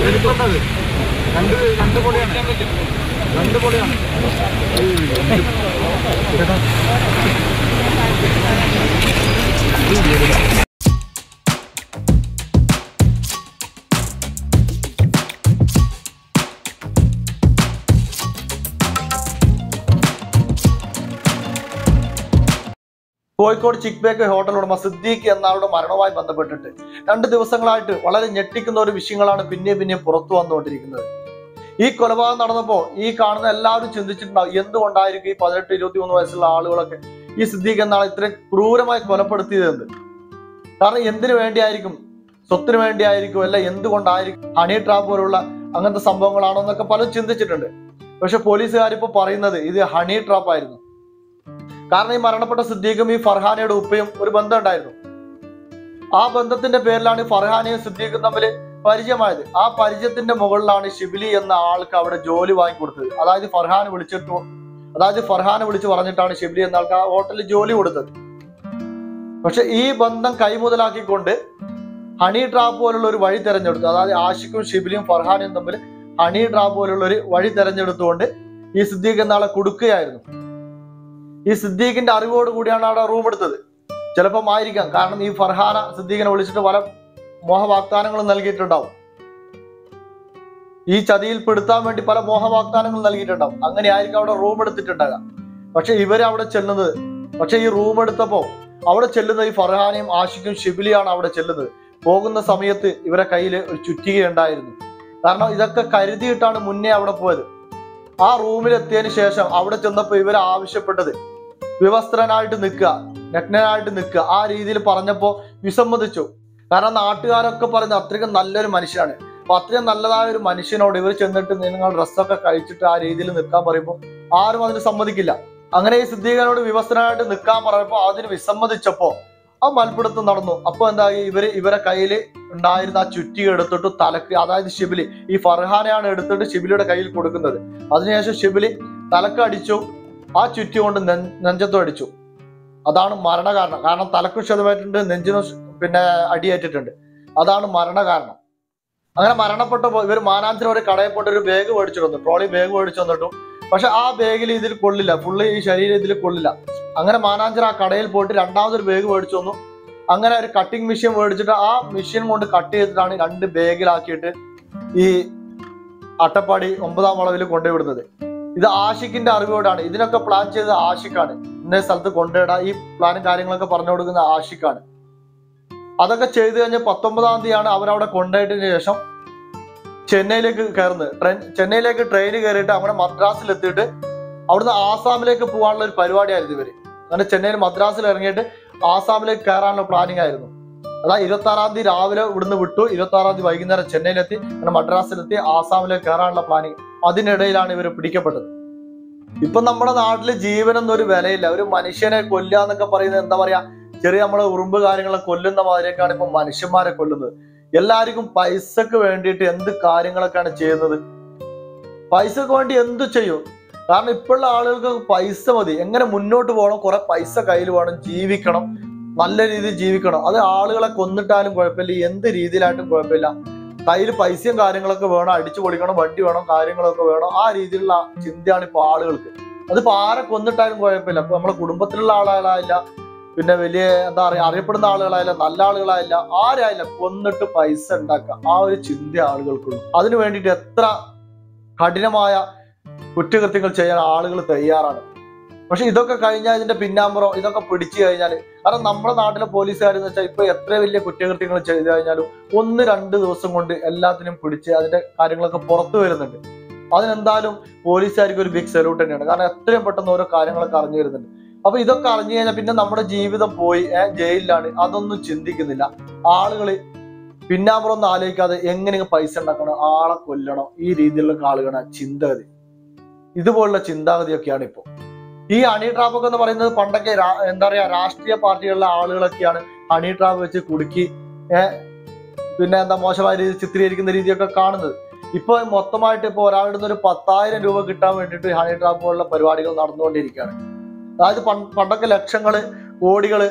രണ്ട് പൊളിയാണ്. കോഴിക്കോട് ചിക്ക് bake hotel ഉടമ സിദ്ദീഖ് എന്നയാളുടെ മരണവുമായി ബന്ധപ്പെട്ടിട്ട് 2 ദിവസങ്ങളായിട്ട് വളരെ ഞെട്ടിക്കുന്ന ഒരു വിഷയങ്ങളാണ് പിന്നെയും പുറത്തു വന്നുകൊണ്ടിരിക്കുന്നത്. ഈ കൊലപാതകം നടന്നപ്പോൾ ഈ കാണുന്ന എല്ലാവരും ചിന്തിച്ചിട്ടുണ്ടാവും, എന്തുകൊണ്ടായിരിക്കും ഈ 18-23 വയസ്സുള്ള ആളുകളൊക്കെ ഈ സിദ്ദീഖ് എന്നയാളെ ഇത്രയും ക്രൂരമായി കൊലപ്പെടുത്തിയതെന്ന്. കാരണം എന്തിനു വേണ്ടിയായിരിക്കും? സ്വത്തിന് വേണ്ടിയായിരിക്കും, അല്ല എന്തുകൊണ്ടായിരിക്കും? ഹണി ട്രാപ്പ് പോലുള്ള അങ്ങനത്തെ സംഭവങ്ങളാണോ എന്നൊക്കെ പലരും ചിന്തിച്ചിട്ടുണ്ട്. പക്ഷെ പോലീസുകാരിപ്പോ പറയുന്നത് ഇത് ഹണി ട്രാപ്പ് ആയിരുന്നു. കാരണം ഈ മരണപ്പെട്ട സിദ്ദീഖും ഈ ഫർഹാനയുടെ ഉപ്പയും ഒരു ബന്ധം ഉണ്ടായിരുന്നു. ആ ബന്ധത്തിന്റെ പേരിലാണ് ഫർഹാനയും സിദ്ദീഖും തമ്മിൽ പരിചയമായത്. ആ പരിചയത്തിന്റെ മുകളിലാണ് ഷിബിലി എന്ന ആൾക്ക് അവിടെ ജോലി വാങ്ങിക്കൊടുത്തത്. അതായത് ഫർഹാനെ വിളിച്ചു പറഞ്ഞിട്ടാണ് ഷിബിലി എന്ന ആൾക്ക് ആ ഹോട്ടലിൽ ജോലി കൊടുത്തത്. പക്ഷെ ഈ ബന്ധം കൈമുതലാക്കിക്കൊണ്ട് ഹണി ട്രാപ്പ് പോലുള്ള ഒരു വഴി തെരഞ്ഞെടുത്തു. അതായത് ആഷിഖും ഷിബിലിയും ഫർഹാനയും തമ്മിൽ ഹണി ട്രാപ്പ് പോലുള്ള ഒരു വഴി തെരഞ്ഞെടുത്തുകൊണ്ട് ഈ സിദ്ദീഖ് എന്ന ആളെ കൊടുക്കുകയായിരുന്നു. ഈ സിദ്ദീഖിന്റെ അറിവോട് കൂടിയാണ് അവിടെ റൂം എടുത്തത്. ചിലപ്പം ആയിരിക്കാം, കാരണം ഈ ഫർഹാന സിദ്ദീഖിനെ വിളിച്ചിട്ട് പല മോഹവാഗ്ദാനങ്ങളും നൽകിയിട്ടുണ്ടാവും. ഈ ചതിയിൽ പെടുത്താൻ വേണ്ടി പല മോഹവാഗ്ദാനങ്ങളും നൽകിയിട്ടുണ്ടാവും. അങ്ങനെ ആയിരിക്കും അവിടെ റൂം എടുത്തിട്ടുണ്ടാകാം. പക്ഷെ ഇവര് അവിടെ ചെല്ലുന്നത്, ഈ റൂം എടുത്തപ്പോ അവിടെ ചെല്ലുന്നത് ഈ ഫർഹാനയും ആഷിഖും ഷിബിലിയാണ് അവിടെ ചെല്ലുന്നത്. പോകുന്ന സമയത്ത് ഇവരെ കയ്യിൽ ഒരു ചുറ്റിക ഉണ്ടായിരുന്നു. കാരണം ഇതൊക്കെ കരുതിയിട്ടാണ് മുന്നേ അവിടെ പോയത്. ആ റൂമിലെത്തിയതിന് ശേഷം അവിടെ ചെന്നപ്പോൾ ഇവർ ആവശ്യപ്പെട്ടത് വിവസ്ത്രനായിട്ട് നിൽക്കുക, നഗ്നനായിട്ട് നിൽക്കുക, ആ രീതിയിൽ പറഞ്ഞപ്പോൾ വിസമ്മതിച്ചു. കാരണം നാട്ടുകാരൊക്കെ പറയുന്നത് അത്രയ്ക്കും നല്ലൊരു മനുഷ്യനാണ്. അപ്പൊ അത്രയും നല്ലതായ ഒരു മനുഷ്യനോട് ഇവർ ചെന്നിട്ട് നിങ്ങൾ ഡ്രസ്സൊക്കെ കഴിച്ചിട്ട് ആ രീതിയിൽ നിൽക്കാൻ പറയുമ്പോൾ ആരും അതിന് സമ്മതിക്കില്ല. അങ്ങനെ ഈ സിദ്ദീഖിനോട് വിവസ്ത്രനായിട്ട് നിൽക്കാൻ പറഞ്ഞപ്പോൾ അതിന് വിസമ്മതിച്ചപ്പോ ആ മൽപ്പിടുത്തം നടന്നു. അപ്പൊ എന്തായി, ഇവരെ കയ്യിൽ ഉണ്ടായിരുന്ന ആ ചുറ്റിക എടുത്തിട്ട് തലക്ക്, അതായത് ഷിബിലി, ഈ ഫർഹാനെയാണ് എടുത്തിട്ട് ഷിബിലിയുടെ കയ്യിൽ കൊടുക്കുന്നത്. അതിനുശേഷം ഷിബിലി തലക്ക് അടിച്ചു, ആ ചുറ്റി കൊണ്ട് നെഞ്ചത്തും അടിച്ചു. അതാണ് മരണകാരണം. കാരണം തലക്ക് ക്ഷതമേറ്റിട്ടുണ്ട്, നെഞ്ചിനും പിന്നെ അടിയേറ്റിട്ടുണ്ട്. അതാണ് മരണകാരണം. അങ്ങനെ മരണപ്പെട്ടപ്പോൾ ഇവർ മാനാഞ്ചിന് ഒരു കടയിൽ പോയിട്ട് ഒരു ബാഗ് മേടിച്ചു വന്നു, ട്രോളി ബാഗ് മേടിച്ചു വന്നിട്ടു. പക്ഷെ ആ ബാഗിൽ ഇതിൽ കൊള്ളില്ല, ഫുള്ള് ഈ ശരീരം ഇതിൽ കൊള്ളില്ല. അങ്ങനെ മാനാഞ്ചിർ ആ കടയിൽ പോയിട്ട് രണ്ടാമതൊരു ബാഗ് മേടിച്ചു വന്നു. അങ്ങനെ ഒരു കട്ടിങ് മെഷീൻ മേടിച്ചിട്ട് ആ മെഷീൻ കൊണ്ട് കട്ട് ചെയ്തിട്ടാണ് 2 ബാഗിലാക്കിയിട്ട് ഈ അട്ടപ്പാടി 9-ാം വളവിൽ കൊണ്ടുവിടുന്നത്. ഇത് ആഷിഖിന്റെ അറിവോടാണ്. ഇതിനൊക്കെ പ്ലാൻ ചെയ്തത് ആഷിഖാണ്. ഇന്ന സ്ഥലത്ത് കൊണ്ടുവിടാ, ഈ പ്ലാനും കാര്യങ്ങളൊക്കെ പറഞ്ഞു കൊടുക്കുന്ന ആഷിഖാണ്. അതൊക്കെ ചെയ്ത് കഴിഞ്ഞ് 19-ാം തീയതിയാണ് അവരവിടെ കൊണ്ടുപോയതിനു ശേഷം ചെന്നൈയിലേക്ക് കയറുന്നത്. ചെന്നൈയിലേക്ക് ട്രെയിൻ കയറിയിട്ട് അങ്ങനെ മദ്രാസിലെത്തിയിട്ട് അവിടുന്ന് ആസാമിലേക്ക് പോകാനുള്ള ഒരു പരിപാടിയായിരുന്നു ഇവര്. അങ്ങനെ ചെന്നൈയിൽ മദ്രാസിൽ ഇറങ്ങിയിട്ട് ആസാമിലേക്ക് കയറാനുള്ള പ്ലാനിങ് ആയിരുന്നു. അതായത് 26-ാം തീയതി രാവിലെ ഇവിടുന്ന് വിട്ടു, 26-ാം തീയതി വൈകുന്നേരം ചെന്നൈയിലെത്തി, അങ്ങനെ മദ്രാസിലെത്തി ആസാമിലേക്ക് കയറാനുള്ള പ്ലാനിങ്. അതിനിടയിലാണ് ഇവർ പിടിക്കപ്പെട്ടത്. ഇപ്പൊ നമ്മുടെ നാട്ടില് ജീവനൊന്നും ഒരു വിലയില്ല. ഒരു മനുഷ്യനെ കൊല്ലുക എന്നൊക്കെ പറയുന്നത് എന്താ പറയാ, ചെറിയ നമ്മളെ ഉറുമ്പ് കാര്യങ്ങളെ കൊല്ലുന്ന മാതിരിയൊക്കെയാണ് ഇപ്പൊ മനുഷ്യന്മാരെ കൊല്ലുന്നത്. എല്ലാവർക്കും പൈസക്ക് വേണ്ടിയിട്ട് എന്ത് കാര്യങ്ങളൊക്കെയാണ് ചെയ്യുന്നത്. പൈസക്ക് വേണ്ടി എന്തു ചെയ്യും. കാരണം ഇപ്പോഴുള്ള ആളുകൾക്ക് പൈസ മതി, എങ്ങനെ മുന്നോട്ട് പോകണം, കുറെ പൈസ കയ്യിൽ വേണം, ജീവിക്കണം, നല്ല രീതിയിൽ ജീവിക്കണം. അത് ആളുകളെ കൊന്നിട്ടാലും കുഴപ്പമില്ല, എന്ത് രീതിയിലായിട്ടും കുഴപ്പമില്ല. കയ്യിൽ പൈസയും കാര്യങ്ങളൊക്കെ വേണം, അടിച്ചു പൊളിക്കണം, വണ്ടി വേണം, കാര്യങ്ങളൊക്കെ വേണം. ആ രീതിയിലുള്ള ചിന്തയാണ് ഇപ്പൊ ആളുകൾക്ക്. അതിപ്പോ ആരെ കൊന്നിട്ടാലും കുഴപ്പമില്ല. ഇപ്പൊ നമ്മളെ കുടുംബത്തിലുള്ള ആളുകളായില്ല, പിന്നെ വലിയ എന്താ പറയുക അറിയപ്പെടുന്ന ആളുകളായില്ല, നല്ല ആളുകളായില്ല, ആരായില്ല, കൊന്നിട്ട് പൈസ ഉണ്ടാക്കുക, ആ ഒരു ചിന്ത ആളുകൾക്കുള്ളൂ. അതിനു വേണ്ടിയിട്ട് എത്ര കഠിനമായ കുറ്റകൃത്യങ്ങൾ ചെയ്യാൻ ആളുകൾ തയ്യാറാണ്. പക്ഷെ ഇതൊക്കെ കഴിഞ്ഞാൽ ഇതിന്റെ പിന്നാമ്പുറം ഇതൊക്കെ പിടിച്ചു കഴിഞ്ഞാൽ, കാരണം നമ്മുടെ നാട്ടിലെ പോലീസുകാരെന്ന് വെച്ചാൽ ഇപ്പൊ എത്ര വലിയ കുറ്റകൃത്യങ്ങൾ ചെയ്തു കഴിഞ്ഞാലും 1-2 ദിവസം കൊണ്ട് എല്ലാത്തിനും പിടിച്ച് അതിന്റെ കാര്യങ്ങളൊക്കെ പുറത്തു വരുന്നുണ്ട്. അതിനെന്തായാലും പോലീസുകാർക്ക് ഒരു ബിഗ് സല്യൂട്ട് തന്നെയാണ്. കാരണം എത്രയും പെട്ടെന്ന് ഓരോ കാര്യങ്ങളൊക്കെ അറിഞ്ഞു വരുന്നുണ്ട്. അപ്പൊ ഇതൊക്കെ അറിഞ്ഞു കഴിഞ്ഞാൽ പിന്നെ നമ്മുടെ ജീവിതം പോയി, ജയിലിലാണ്, അതൊന്നും ചിന്തിക്കുന്നില്ല ആളുകള്. പിന്നാമ്പുറം ഒന്നും ആലോചിക്കാതെ എങ്ങനെ പൈസ ഉണ്ടാക്കണം, ആളെ കൊല്ലണം, ഈ രീതിയിലുള്ള ആളുകളാണ് ചിന്തഗതി. ഇതുപോലുള്ള ചിന്താഗതിയൊക്കെയാണ് ഇപ്പൊ. ഈ ഹണി ട്രാപ്പ് ഒക്കെ എന്ന് പറയുന്നത് പണ്ടൊക്കെ എന്താ പറയാ രാഷ്ട്രീയ പാർട്ടികളിലെ ആളുകളൊക്കെയാണ് ഹണി ട്രാപ്പ് വെച്ച് കുടുക്കി പിന്നെ എന്താ മോശമായ രീതി ചിത്രീകരിക്കുന്ന രീതിയൊക്കെ കാണുന്നത്. ഇപ്പൊ മൊത്തമായിട്ട് ഇപ്പൊ ഒരാളുടെ നിന്ന് ഒരു 10,000 രൂപ കിട്ടാൻ വേണ്ടിയിട്ട് ഹണി ട്രാപ്പ് പോലുള്ള പരിപാടികൾ നടന്നുകൊണ്ടിരിക്കുകയാണ്. അതായത് പണ്ടൊക്കെ ലക്ഷങ്ങള്, കോടികള്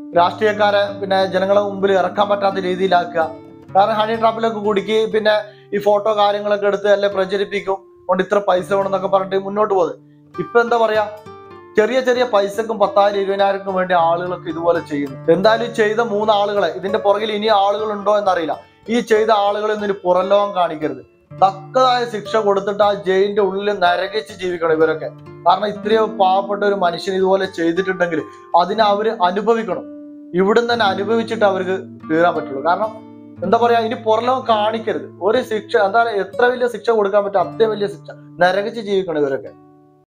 രാഷ്ട്രീയക്കാരെ പിന്നെ ജനങ്ങളെ മുമ്പിൽ ഇറക്കാൻ പറ്റാത്ത രീതിയിലാക്കുക. കാരണം ഹണി ട്രാപ്പിലൊക്കെ കുടുക്കി പിന്നെ ഈ ഫോട്ടോ കാര്യങ്ങളൊക്കെ എടുത്ത് അല്ലെ പ്രചരിപ്പിക്കും, കൊണ്ട് ഇത്ര പൈസ വേണമെന്നൊക്കെ പറഞ്ഞിട്ട് മുന്നോട്ട് പോകുന്നത്. ഇപ്പൊ എന്താ പറയാ, ചെറിയ ചെറിയ പൈസക്കും 10,000 20,000ക്കും വേണ്ടി ആളുകളൊക്കെ ഇതുപോലെ ചെയ്യുന്നു. എന്തായാലും ഈ ചെയ്ത 3 ആളുകളെ, ഇതിന്റെ പുറകിൽ ഇനി ആളുകൾ ഉണ്ടോ എന്നറിയില്ല, ഈ ചെയ്ത ആളുകളെ ഒന്നും പുറം ലോകം കാണിക്കരുത്. തക്കതായ ശിക്ഷ കൊടുത്തിട്ട് ആ ജയിലിന്റെ ഉള്ളിൽ നരകിച്ച് ജീവിക്കണം ഇവരൊക്കെ. കാരണം ഇത്രയോ പാവപ്പെട്ട ഒരു മനുഷ്യൻ ഇതുപോലെ ചെയ്തിട്ടുണ്ടെങ്കിൽ അതിനെ അവര് അനുഭവിക്കണം. ഇവിടുന്ന് തന്നെ അനുഭവിച്ചിട്ട് അവർക്ക് തീരാൻ പറ്റുള്ളൂ. കാരണം എന്താ പറയാ, ഇനി പുറലോകം കാണിക്കരുത്. ഒരു ശിക്ഷ എന്താ പറയാ, എത്ര വലിയ ശിക്ഷ കൊടുക്കാൻ പറ്റും അത്രയും വലിയ ശിക്ഷ, നരകിച്ച് ജീവിക്കണം ഇവരൊക്കെ.